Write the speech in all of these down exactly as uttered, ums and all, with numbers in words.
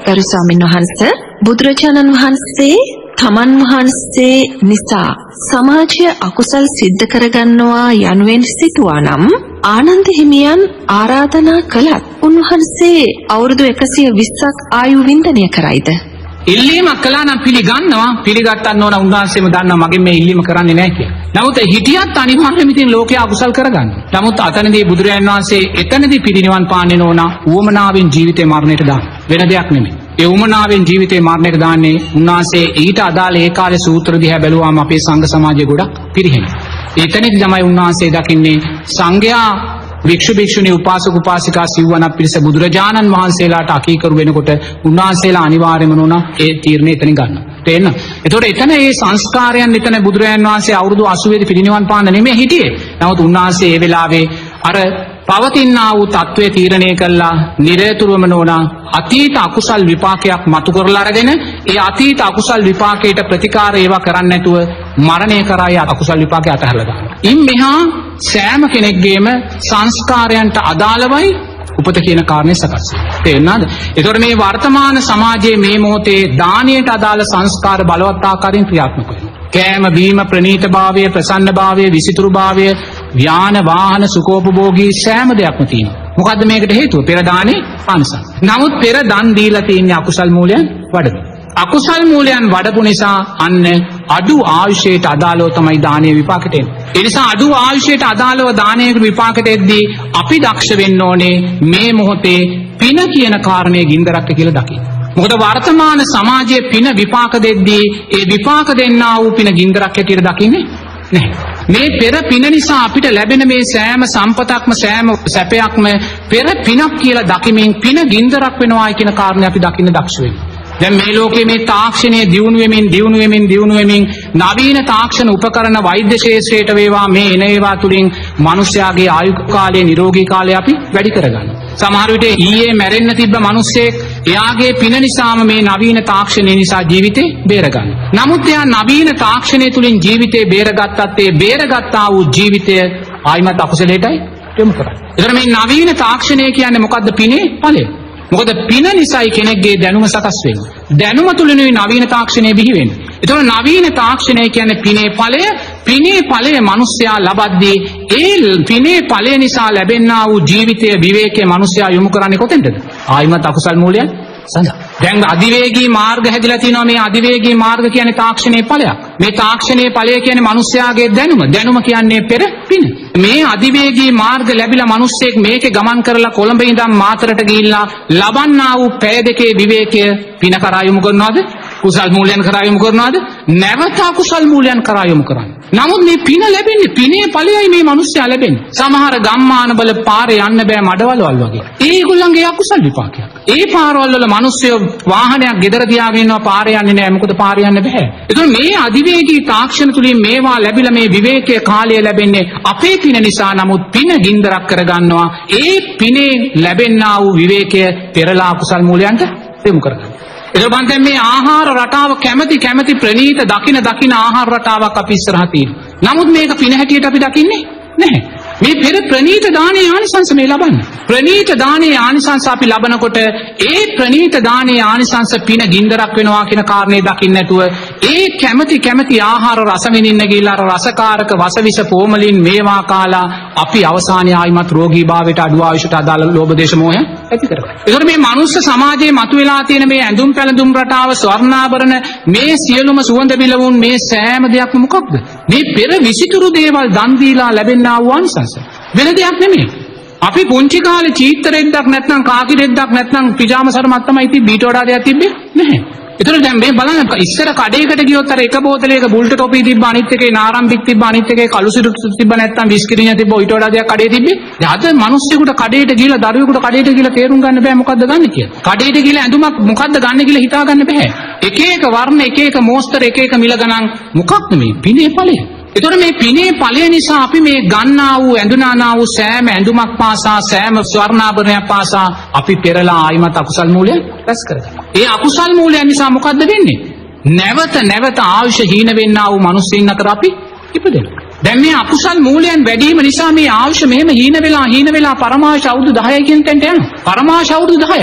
ගරු ස්වාමීන් වහන්සේ බුදුරජාණන් වහන්සේ තමන් වහන්සේ නිසා සමාජය අකුසල් සිද්ධ කරගන්නවා යනුවෙන් සිතුවා නම් ආනන්ද හිමියන් ආරාධනා කළත් උන්වහන්සේ අවුරුදු එකසිය විස්සක් ආයු වින්දනය කරයිද? ඉල්ලීමක් කළා නම් පිළිගන්නවා. පිළිගත්තත් නෝන උන්වහන්සේම දන්නවා මගෙන් මේ ඉල්ලීම කරන්නේ නැහැ කියලා. නමුත් හිටියත් අනිවාර්යයෙන්ම ඉතින් ලෝකයා අකුසල් කරගන්නවා. නමුත් අතනදී බුදුරජාණන් වහන්සේ එතනදී පිරිනිවන් පාන්නේ නෝන උවමනාවෙන් ජීවිතේ මරණයට දාන. වෙන දෙයක් නෙමෙයි. ඒ උවමනාවෙන් ජීවිතේ මරණයට දාන්නේ උන්වහන්සේ ඊට අදාළ ඒ කාලේ සූත්‍ර දිහා බැලුවාම අපේ සංඝ සමාජය ගොඩක් පිරිහෙනවා. එතනදී තමයි උන්වහන්සේ දකින්නේ සංඝයා වික්ෂු භික්ෂුණී උපාසක උපාසිකා සිව්වනක් පිරිස බුදුරජාණන් වහන්සේලාට අකීකරු වෙනකොට උන්වහන්සේලා අනිවාර්යයෙන්ම නෝන ඒ තීරණය එතනින් ගන්නවා. තේන්න. එතකොට එතන මේ සංස්කාරයන් එතන බුදුරජාණන් වහන්සේ අවුරුදු අසූවේ දී පිරිනිවන් පාන්න නෙමෙයි හිටියේ. නමුත් උන්වහන්සේ ඒ වෙලාවේ අර පවතිනා වූ තත්වයේ තීරණය කළා නිරතුරුවම නෝන අතීත අකුසල් විපාකයක් මතු කරලා අරගෙන ඒ අතීත අකුසල් විපාකයට ප්‍රතිකාර ඒවා කරන්නේ නැතුව මරණය කරා ඒ අකුසල් විපාකය අතහැරලා දානවා. ඉන් මෙහා සෑම කෙනෙක්ගේම සංස්කාරයන්ට අදාළවයි උපත කියන කාරණේ සකස් වෙනවා. තේරුණාද? ඒතකොට මේ වර්තමාන සමාජයේ මේ මොහොතේ දානයට අදාළ සංස්කාර බලවත් ආකාරයෙන් ක්‍රියාත්මක වෙනවා. කෑම බීම ප්‍රණීතභාවය ප්‍රසන්නභාවය විසිතුරුභාවය ව්‍යාන වාහන සුඛෝපභෝගී සෑම දෙයක්ම තියෙනවා. මොකද්ද මේකට හේතුව? පෙර දානේ පානසන්. නමුත් පෙර දන් දීලා තියෙන අකුසල් මූලයන් වඩපු. අකුසල් මූලයන් වඩපු නිසා අන්න අඩු ආයුෂයට අදාළව තමයි දානීය විපාකෙට එන්නේ. ඒ නිසා අඩු ආයුෂයට අදාළව දානීය විපාකෙට එද්දී අපි දක්ෂ වෙන්න ඕනේ මේ මොහොතේ පින කියන කාරණේ ගින්දරක් කියලා දකින්න. මොකද වර්තමාන සමාජයේ පින විපාක දෙද්දී ඒ විපාක දෙන්නා වූ පින ගින්දරක් හැටියට දකින්නේ නැහැ. මේ පෙර පින නිසා අපිට ලැබෙන මේ සෑම සම්පතක්ම සෑම සැපයක්ම පෙර පිනක් කියලා දකිමින් පින ගින්දරක් වෙනවායි කියන කාරණේ අපි දකින්න දක්ෂ වෙන්න. දැන් මේ ලෝකයේ මේ තාක්ෂණයේ දියුණු වෙමින් දියුණු වෙමින් දියුණු වෙමින් නවීන තාක්ෂණ උපකරණ වෛද්‍ය ශාස්ත්‍රයට වේවා මේ එන ඒවා තුලින් මිනිස්යාගේ ආයු කාලය නිරෝගී කාලය අපි වැඩි කරගන්නවා. සමහර විට ඊයේ මැරෙන්න තිබ්බ මිනිස්සෙක් එයාගේ පින නිසාම මේ නවීන තාක්ෂණය නිසා ජීවිතේ බේරගන්නවා. නමුත් එයා නවීන තාක්ෂණය තුලින් ජීවිතේ බේරගත්තත් ඒ බේරගත්තා වූ ජීවිතය ආයිමත් අකුසලයටයි යොමු කරන්නේ. ඒතර මේ නවීන තාක්ෂණය කියන්නේ මොකද්ද? පිනේ ඵලය. මොකද පින නිසායි කෙනෙක්ගේ දැනුම සකස් වෙන්නේ. දැනුම තුලිනුයි නවීන තාක්ෂණය බිහි වෙන්නේ. ඒතකොට නවීන තාක්ෂණය කියන්නේ පිනේ ඵලය. පිනේ ඵලය මිනිස්යා ලබද්දී ඒ පිනේ ඵලය නිසා ලැබෙනා වූ ජීවිතයේ විවේකයේ මිනිස්යා යොමු කරන්නේ කොතෙන්ද? ආයිමත් අකුසල් මූලයන් සඳහා. දැන් අධිවේගී මාර්ග හැදිලා තිනවා. මේ අධිවේගී මාර්ග කියන්නේ තාක්ෂණයේ ඵලයක්. මේ තාක්ෂණයේ ඵලය කියන්නේ මිනිස්යාගේ දැනුම. දැනුම කියන්නේ පෙර පින. මේ අධිවේගී මාර්ග ලැබිලා මිනිස්සෙක් මේකේ ගමන් කරලා කොළඹ ඉඳන් මාතරට ගිහිල්ලා ලබන්නා වූ පැය දෙකේ විවේකය පින කරා යොමු කරනවද? කුසල් මූලයන් කරා යොමු කරනවද? නැවත අකුසල් මූලයන් කරා යොමු කරන්නේ. නමුත් මේ පින ලැබෙන්නේ පිනේ ඵලයයි මේ මිනිස්සයා ලැබෙන්නේ. සමහර ගම්මාන වල පාරේ යන්න බෑ මඩවලවල් වගේ. ඒගොල්ලන්ගේ අකුසල් විපාකයක්. ඒ පාරවල් වල මිනිස්සු වාහනයක් ගෙදර තියාගෙන ඉන්නවා පාරේ යන්නේ නෑ. මොකද පාරේ යන්න බෑ. ඒතකොට මේ අධිවේගී තාක්ෂණ තුලින් මේවා ලැබිලා මේ විවේකයේ කාලය ලැබෙන්නේ අපේ පින නිසා. නමුත් පින ගින්දරක් කරගන්නවා. ඒ පිනේ ලැබෙනා වූ විවේකය පෙරලා අකුසල් මූලයන්ට යොමු කරගන්නවා. ඒක බන්තෙන් මේ ආහාර රටාව කැමැති කැමැති ප්‍රණීත දකින දකින ආහාර රටාවක් අපි ඉස්සරහා තියෙනවා. නමුත් මේක පින හැටියට අපි දකින්නේ නැහැ. මේ පෙර ප්‍රණීත දානයේ ආනිසංස මේ ලබන්නේ. ප්‍රණීත දානයේ ආනිසංස අපි ලබනකොට ඒ ප්‍රණීත දානයේ ආනිසංස පින ගින්දරක් වෙනවා කියන කාරණේ දකින්න නැතුව ඒ කැමැති කැමැති ආහාර රස විඳින්න ගිහිල්ලා අර රසකාරක වසවිස පෝමලින් මේවා කාලා අපි අවසානයේ ආයිමත් රෝගී භාවයට අඩු ආයුෂට අදාළ ලෝභ දේශ මොහය ඇති කරගන්නවා. ඒතර මේ මනුස්ස සමාජයේ මතුවලා තියෙන මේ ඇඳුම් පැළඳුම් රටාව ස්වර්ණාභරණ මේ සියලුම සුවඳ බිලවුන් මේ සෑම දෙයක්ම මොකක්ද? මේ පෙර විසිතුරු දේවල් දන් දීලා ලැබෙනා වූ ආනිසංස. වෙන දෙයක් නෙමෙයි. අපි පුංචි කාලේ චීත්තරෙද්දක් නැත්නම් කාකිරෙද්දක් නැත්නම් පිජාම සරමක් තමයි තිබ්බේ. ඊට වඩා දෙයක් තිබ්බේ නැහැ. ඒතර දැන් මේ බලන්න ඉස්සර කඩේකට ගියොත් අර එක බෝතලයක බුල්ට ටොපි තිබ්බ අනිත් එකේ නාරම්බික් තිබ්බ අනිත් එකේ කළුසිරු තිබ්බ නැත්නම් විස්කිරිnya තිබ්බ ඊට වඩා දෙයක් කඩේ තිබ්බේ. දැන් අද මිනිස්සුෙකුට කඩේට ගිහලා දරුවෙකුට කඩේට ගිහලා තේරුම් ගන්න බෑ මොකද්ද ගන්න කියලා. කඩේට ගිහලා ඇඳුමක් මොකද්ද ගන්න කියලා හිතා ගන්න බෑ. එක එක වර්ණ එක එක මෝස්තර එක එක මිල ගණන් මොකක්ද මේ පිනේ ඵලය. ඒතර මේ පිනේ ඵලය නිසා අපි මේ ගන්නා වූ ඇඳුනානා වූ සෑම ඇඳුමක් පාසා සෑම ස්වර්ණාභරණයක් පාසා අපි පෙරලා ආයිමත් අකුසල් මූලයන් රැස් කරගන්නවා. ඒ අකුසල් මූලයන් නිසා මොකද්ද වෙන්නේ? නැවත නැවත ආයුෂ හීන වෙන්නා වූ මිනිස්සුන් අතර අපි ඉපදෙනවා. දැන් මේ අකුසල් මූලයන් වැඩි වීම නිසා මේ ආයුෂ මෙහෙම හීන වෙලා හීන වෙලා පරමායුෂ අවුරුදු දහයයි කියන තැනට යනවා. පරමායුෂ අවුරුදු දහයයි.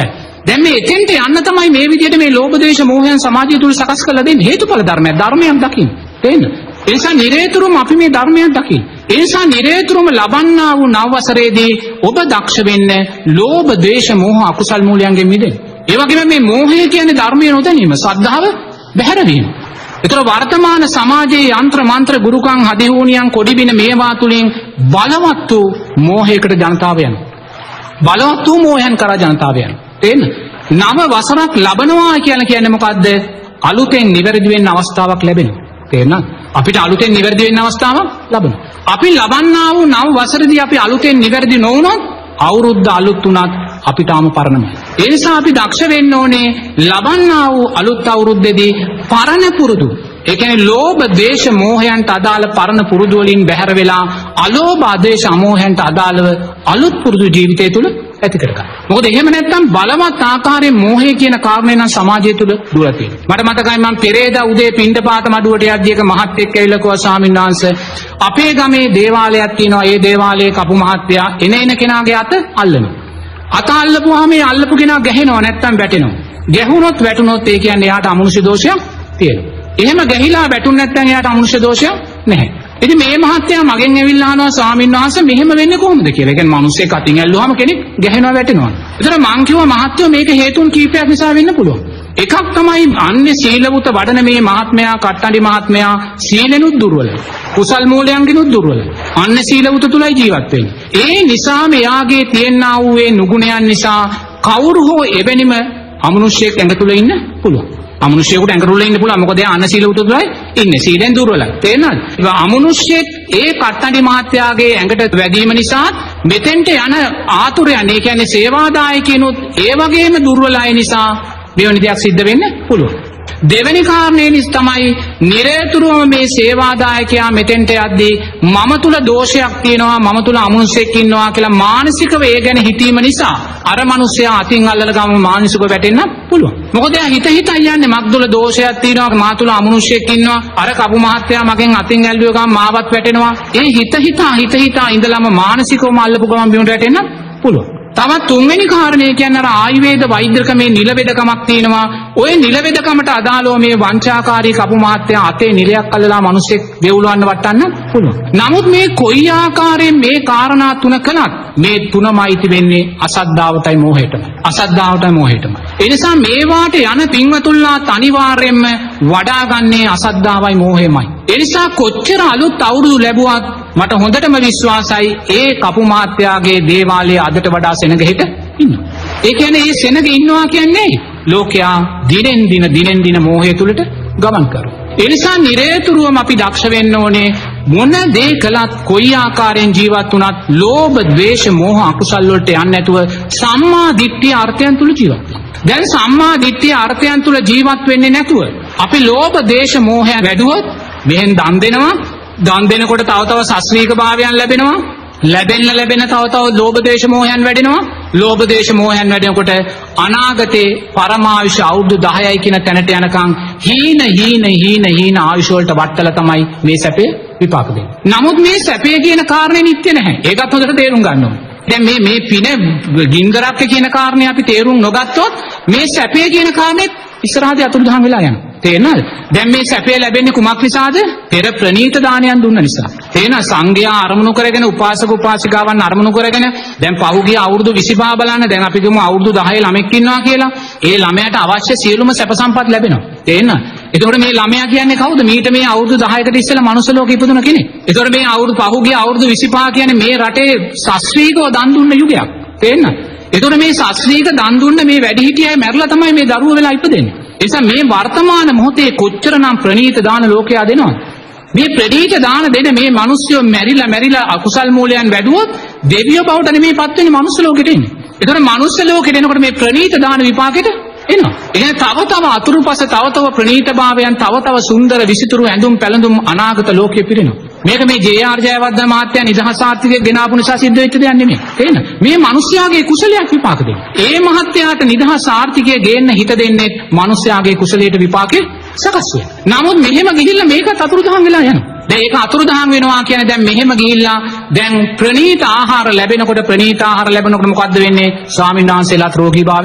දැන් මේ එතෙන්ට යන්න තමයි මේ විදිහට මේ ලෝභ දේශ මොහයන් සමාජය තුල සකස් කරලා දෙන්නේ. හේතුඵල ධර්මයක් ධර්මයක් දකින්න. තේන්න. ඒ නිසා නිරේතුරුම අපි මේ ධර්මයක් දකින්න. ඒ නිසා නිරේතුරුම ලබන්නා වූ නව වසරේදී ඔබ දක්ෂ වෙන්න ලෝභ දේශ මොහ අකුසල් මූලයන්ගෙන් මිදෙන්න. ඒ වගේම මේ මෝහය කියන්නේ ධර්මය නොදැනීම, ශ්‍රද්ධාව බැහැරවීම. ඒතර වර්තමාන සමාජයේ යంత్ర මන්ත්‍ර ගුරුකම් හදිහූනියන් කොඩිබින මේවා තුලින් බලවත් වූ මෝහයකට ජනතාව යනවා. බලවත් වූ මෝහයන් කරා ජනතාව යනවා. තේන්න. නව වසරක් ලබනවා කියලා කියන්නේ මොකද්ද? අලුතෙන් නිවැරදි වෙන්න අවස්ථාවක් ලැබෙනවා. තේරෙනවද? අපිට අලුතෙන් නිවැරදි වෙන්න අවස්ථාවක් ලැබෙනවා. අපි ලබන්නා වූ නව වසරේදී අපි අලුතෙන් නිවැරදි නොවුනොත් අවුරුද්ද අලුත් වුණත් අපිට ආම පරණමයි. ඒ නිසා අපි දක්ෂ වෙන්න ඕනේ ලබන්නා වූ අලුත් අවුරුද්දේදී පරණ පුරුදු. ඒ කියන්නේ ලෝභ දේශ මොහයන්ට අදාළ පරණ පුරුදු වලින් බැහැර වෙලා අලෝභ ආදේශ අමෝහයන්ට අදාළව අලුත් පුරුදු ජීවිතය තුළ ඇති කරගන්න. මොකද එහෙම නැත්නම් බලවත් ආකාරයෙන් මෝහය කියන කාරණේ නම් සමාජය තුළ දුරලා තියෙනවා. මට මතකයි මම පෙරේදා උදේ පින්ඩපාත මඩුවට යද්දී එක මහත්තයෙක් ඇවිල්ලා කිව්වා ස්වාමීන් වහන්සේ අපේ ගමේ දේවාලයක් තියෙනවා. ඒ දේවාලයේ කපු මහත්තයා එන එන කෙනාගේ අත අල්ලනවා. අත අල්ලපුවාම මේ අල්ලපු කෙනා ගැහෙනවා නැත්නම් වැටෙනවා. ගැහුනොත් වැටුනොත් ඒ කියන්නේ එයාට අමනුෂ්‍ය දෝෂයක් තියෙනවා. එහෙම ගැහිලා වැටුනේ නැත්නම් එයාට අමනුෂ්‍ය දෝෂයක් නැහැ. ඉතින් මේ මහත්තයා මගෙන් ඇවිල්ලා අහනවා ස්වාමීන් වහන්සේ මෙහෙම වෙන්නේ කොහොමද කියලා. ඒ කියන්නේ මිනිස්සෙක් අතින් ඇල්ලුවාම කෙනෙක් ගැහෙනවා වැටෙනවා. ඒතර මං කිව්වා මහත්තයෝ මේක හේතුන් කීපයක් නිසා වෙන්න පුළුවන්. එකක් තමයි අන්නේ සීලවුත වඩන මේ මහත්මයා කට්ටඩි මහත්මයා සීලෙනුත් දුර්වලයි. කුසල් මූලයන්ගෙනුත් දුර්වලයි. අන්නේ සීලවුත තුලයි ජීවත් වෙන්නේ. ඒ නිසා මෙයාගේ තියෙනා වූ ඒ නුගුණයන් නිසා කවුරු හෝ එවැනිම අමනුෂ්‍යයෙක් ඇඟ තුල ඉන්න පුළුවන්. අමනුෂ්‍යයෙකුට ඇඟ තුල ඉන්න පුළුවන්. මොකද එයා අන්න සීලවුත තුලයි ඉන්නේ. සීලෙන් දුර්වලයි. තේරෙනවද? ඒ අමනුෂ්‍යයෙක් ඒ කට්ටඩි මහත්මයාගේ ඇඟට වැදීම නිසා මෙතෙන්ට යන ආතුරයන් ඒ කියන්නේ සේවාදායකිනුත් ඒ වගේම දුර්වලයි නිසා මෙවැනි දෙයක් සිද්ධ වෙන්න පුළුවන්. දෙවෙනි කාරණේ නිස් තමයි නිරේතුරුවම මේ සේවාදායකයා මෙතෙන්ට යද්දී මම තුල දෝෂයක් තියෙනවා මම තුල අමනුෂ්‍යෙක් ඉන්නවා කියලා මානසිකව ඒ ගැන හිතීම නිසා අර මිනිස්සයා අතින් අල්ලලා ගම මානසිකව වැටෙන්න පුළුවන්. මොකද එයා හිත හිත යන්නේ මක් තුල දෝෂයක් තියෙනවා මා තුල අමනුෂ්‍යෙක් ඉන්නවා අර කපු මහත්තයා මගෙන් අතින් ඇල්ලුව ගම මාවත් වැටෙනවා. ඒ හිත හිත හිත හිත ඉඳලාම මානසිකවම අල්ලපු ගම බිමුට වැටෙන්න පුළුවන්. තවත් තුන්වෙනි කාරණේ කියන්නේ අර ආයුර්වේද වෛද්‍යකමේ නිලවේදකමක් තියෙනවා. ওই නිලවේදකමට අදාළව මේ වංචාකාරී කපු මහත්තයා අතේ නිලයක් අල්ලලා මිනිස්සෙක් දෙවුලවන්න වටන්න පුළුවන්. නමුත් මේ කොයි ආකාරයෙන් මේ කාරණා තුන කළත් මේ තුනමයි වෙන්නේ අසද්ධාවටයි මෝහයටමයි. අසද්ධාවටයි මෝහයටමයි. ඒ නිසා මේවාට යන පින්වතුන්ලා අනිවාර්යයෙන්ම වඩාගන්නේ අසද්ධාවයි මෝහයමයි. ඒ නිසා කොච්චර අලුත් අවුරුදු ලැබුවත් මට හොඳටම විශ්වාසයි ඒ කපු මහත්තයාගේ දේවාලයේ අදට වඩා සෙනග හිට ඉන්නවා. ඒ කියන්නේ මේ සෙනග ඉන්නවා කියන්නේ ලෝකයා දිනෙන් දින දිනෙන් දින මෝහය තුලට ගමන් කරනවා. ඒ නිසා නිරේතුරුවම අපි දක්ෂ වෙන්න ඕනේ මොන දේ කළත් කොයි ආකාරයෙන් ජීවත් වුණත් ලෝභ, ද්වේෂ, මෝහ අකුසල් වලට යන්නේ නැතුව සම්මා දිට්ඨිය අර්ථයන් තුල ජීවත් වෙන්න. දැන් සම්මා දිට්ඨිය අර්ථයන් තුල ජීවත් වෙන්නේ නැතුව අපි ලෝභ, ද්වේෂ, මෝහයන් වැඩුවොත් මෙහෙන් දන් දෙනවා දන් දෙනකොට තව තව සස්ත්‍රීක භාවයන් ලැබෙනවා. ලැබෙන්න ලැබෙන තව තව ලෝභ දේශ මොහයන් වැඩෙනවා. ලෝභ දේශ මොහයන් වැඩෙනකොට අනාගතේ පරමායුෂ අවුරුදු දහයයි කියන තැනට යනකම් හීන හීන හීන හීන ආයුෂ වලට වටලා තමයි මේ සැපේ විපාක දෙන්නේ. නමුත් මේ සැපේ කියන කාරණේ නිත්‍ය නැහැ. ඒකත් හොඳට තේරුම් ගන්න ඕනේ. දැන් මේ මේ පින ගින්දරක් කියන කාරණේ අපි තේරුම් නොගත්තොත් මේ සැපේ කියන කාරණේ ඉස්සරහදී අතුරුදහන් වෙලා යනවා. තේරෙනවද? දැන් මේ සැපේ ලැබෙන්නේ කුමක් නිසාද? පෙර ප්‍රණීත දානයන් දුන්න නිසා. තේරෙනවද? සංඝයා අරමුණු කරගෙන උපාසක උපාසිකාවන් අරමුණු කරගෙන දැන් පහුගිය අවුරුදු විසිපහ බලන්න දැන් අපි ගමු අවුරුදු දහය ළමෙක් ඉන්නවා කියලා. ඒ ළමයාට අවශ්‍ය සියලුම සැප සම්පත් ලැබෙනවා. තේරෙනවද? එතකොට මේ ළමයා කියන්නේ කවුද? මීට මේ අවුරුදු දහයකට ඉස්සෙල්ලා මනුස්ස ලෝකෙ ඉපදුන කෙනෙක්. එතකොට මේ අවුරුදු පහුගිය අවුරුදු විසිපහ කියන්නේ මේ රටේ ශාස්ත්‍රීයව දන් දුන්න යුගයක්. තේරෙනවද? එතකොට මේ ශාස්ත්‍රීයක දන් දුන්න මේ වැඩිහිටියයි මැරලා තමයි මේ දරුවෝ වෙලා ඉපදෙන්නේ. එනිසා මේ වර්තමාන මොහොතේ කොච්චරනම් ප්‍රණීත දාන ලෝකයා දෙනවද? මේ ප්‍රණීත දාන දෙන මේ මිනිස්සු මැරිලා මැරිලා අකුසල් මූලයන් වැඩුවොත් දෙවියෝ බවට නෙමෙයි පත් වෙන්නේ මනුස්ස ලෝකෙට එන්නේ. ඒතර මනුස්ස ලෝකෙට එනකොට මේ ප්‍රණීත දාන විපාකෙට එනවා. එහෙනම් තව තව අතුරුපස තව තව ප්‍රණීත භාවයන් තව තව සුන්දර විසිතුරු ඇඳුම් පැළඳුම් අනාගත ලෝකෙ පිරෙනවා. මේක මේ ජේ ආර් ජයවර්ධන මහත්තයා නිදහස් ආර්ථිකය ගෙනාපු නිසා සිද්ධ වෙච්ච දෙයක් නෙමෙයි. තේරෙනවද? මේ මිනිස්යාගේ කුසලයක් විපාක දෙන්නේ. ඒ මහත්තයාට නිදහස් ආර්ථිකය ගේන්න හිත දෙන්නේ මිනිස්යාගේ කුසලයට විපාකේ සකස් වෙනවා. නමුත් මෙහෙම ගිහිල්ලා මේකත් අතුරුදහන් වෙලා යනවා. දැන් ඒක අතුරුදහන් වෙනවා කියන්නේ දැන් මෙහෙම ගිහිල්ලා දැන් ප්‍රණීත ආහාර ලැබෙනකොට ප්‍රණීත ආහාර ලැබෙනකොට මොකද්ද වෙන්නේ? ස්වාමීන් වහන්සේලාත් රෝගී භාවයට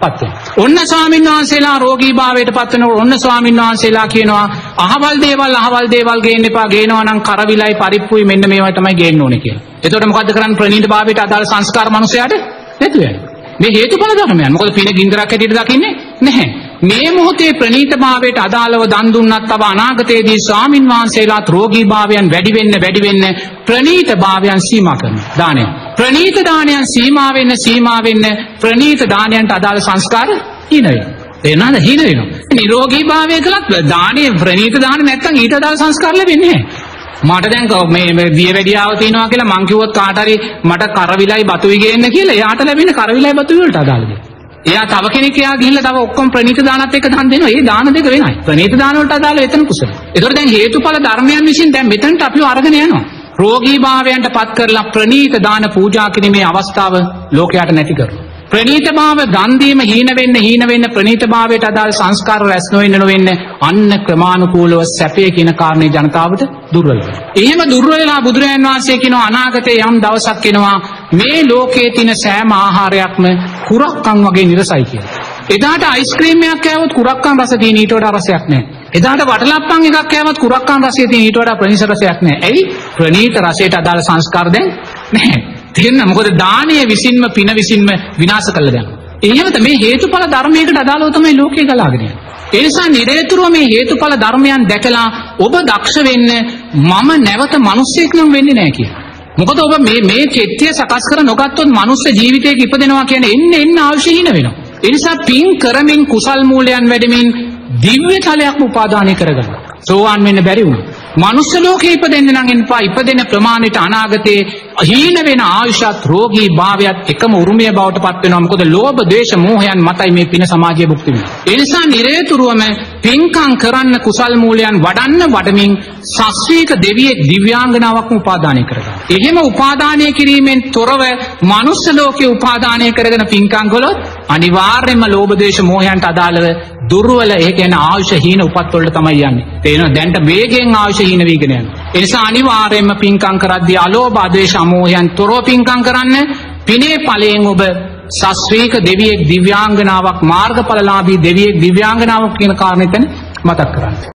පත් වෙනවා. ඔන්න ස්වාමීන් වහන්සේලා රෝගී භාවයට පත් වෙනකොට ඔන්න ස්වාමීන් වහන්සේලා කියනවා අහවල් දේවල් අහවල් දේවල් ගේන්න එපා. ගේනවා නම් කරවිලයි පරිප්පුයි මෙන්න මේවා තමයි ගේන්න ඕනේ කියලා. එතකොට මොකද්ද කරන්නේ? ප්‍රණීත භාවයට අදාළ සංස්කාර මනුස්සයාට නැතු වෙනවා. මේ හේතුඵල ධර්මයන්. මොකද පින ගින්දරක් හැටියට දකින්නේ නැහැ. මේ මොහොතේ ප්‍රණීත භාවයට අදාළව දන් දුන්නත් තව අනාගතයේදී ස්වාමින් වහන්සේලාත් රෝගී භාවයන් වැඩි වෙන්න වැඩි වෙන්න ප්‍රණීත භාවයන් සීමා කරනවා. දානය. ප්‍රණීත දානයන් සීමා වෙන්න සීමා වෙන්න ප්‍රණීත දානයන්ට අදාළ සංස්කාර හීන වෙනවා. එනවාද හීන වෙනවා. නිරෝගී භාවය කළත් දානයේ ප්‍රණීත දාන නැත්තම් ඊට අදාළ සංස්කාර ලැබෙන්නේ නැහැ. මට දැන් මේ දියවැඩියාව තියෙනවා කියලා මං කිව්වොත් කාට හරි මට කරවිලයි බතුයි ගේන්න කියලා එයාට ලැබෙන කරවිලයි බතුයි වලට අදාළ දෙයක්. එයා තව කෙනෙක් එයා ගිහිල්ලා තව ඔක්කොම ප්‍රණීත දානත් එක්ක දන් දෙනවා. ඒ දාන දෙක වෙනයි. ප්‍රණීත දාන වලට අදාළ එතන කුසල. ඒතකොට දැන් හේතුඵල ධර්මයන් විසින් දැන් මෙතනට අපිව අරගෙන යනවා. රෝගී භාවයන්ට පත් කරලා ප්‍රණීත දාන පූජා කිරීමේ අවස්ථාව ලෝකයට නැති කරනවා. ප්‍රණීත භාව දන් දීම හීන වෙන්න හීන වෙන්න ප්‍රණීත භාවයට අදාළ සංස්කාර රැස් නොවෙන්න නොවෙන්න අන්න ක්‍රමානුකූලව සැපය කියන කාරණේ ජනතාවට දුර්වල වෙනවා. එහෙම දුර්වල වෙලා බුදුරජාන් වහන්සේ කියනවා අනාගතේ යම් දවසක් එනවා මේ ලෝකයේ තියෙන සෑම ආහාරයක්ම කුරක්කන් වගේ නිරසයි කියලා. එදාට අයිස්ක්‍රීම් එකක් කෑවොත් කුරක්කන් රස තියෙන ඊට වඩා රසයක් නැහැ. එදාට වටලප්පන් එකක් කෑවොත් කුරක්කන් රසය තියෙන ඊට වඩා ප්‍රණීත රසයක් නැහැ. ඇයි? ප්‍රණීත රසයට අදාළ සංස්කාර දැන් නැහැ. තේරෙනවද? මොකද දානය විසින්ම පින විසින්ම විනාශ කළා දැන්. එහෙමද මේ හේතුඵල ධර්මයකට අදාළව තමයි ලෝකේ ගලාගෙන යන්නේ. ඒ නිසා නිරේතුරුව මේ හේතුඵල ධර්මයන් දැකලා ඔබ දක්ෂ වෙන්න මම නැවත මිනිස්සෙක් නම් වෙන්නේ නැහැ කියලා. මොකද ඔබ මේ මේ චෛත්‍ය සකස් කර නොගත්තොත් මනුස්ස ජීවිතයක ඉපදෙනවා කියන්නේ එන්න එන්න අවශ්‍ය හින වෙනවා. ඒ නිසා පින් කරමින් කුසල් මූලයන් වැඩිමින් දිව්‍ය තලයක් උපාදානය කරගන්න. සෝවාන් වෙන්න බැරි වුණා. මනුස්ස ලෝකේ ඉපදෙන්න නම් එන්පා ඉපදෙන ප්‍රමාණයට අනාගතේ හීන වෙන ආයුෂත් රෝගී භාවයත් එකම උරුමය බවට පත් වෙනවා. මොකද ලෝභ ද්වේෂ මෝහයන් මතයි මේ පින සමාජයේ භුක්ති විඳින්නේ. ඒ නිසා නිරේතුරුවම පින්කම් කරන්න කුසල් මූලයන් වඩන්න වඩමින් සස්ත්‍රීක දෙවියෙක් දිව්‍යාංගනාවක් උපාදානය කරගන්න. එහෙම උපාදානය කිරීමෙන් තොරව මනුස්ස ලෝකේ උපාදානය කරගෙන පින්කම් කළොත් අනිවාර්යයෙන්ම ලෝභ ද්වේෂ මෝහයන්ට අදාළව දුර්වල ඒ කියන්නේ ආයුෂ හීන උපත් වලට තමයි යන්නේ. තේරෙනවද? දැන්ට වේගෙන් ආයුෂ හීන වීගෙන යනවා. ඒ නිසා අනිවාර්යයෙන්ම පින්කම් කරද්දී අලෝභ ආදේශ අමෝහයන් තොරව පින්කම් කරන්න. පිනේ ඵලයෙන් ඔබ සස්ත්‍රීක දෙවියෙක් දිව්‍යාංගනාවක් මාර්ගඵලලාභී දෙවියෙක් දිව්‍යාංගනාවක් කියන කාරණෙතන මතක් කරගන්න.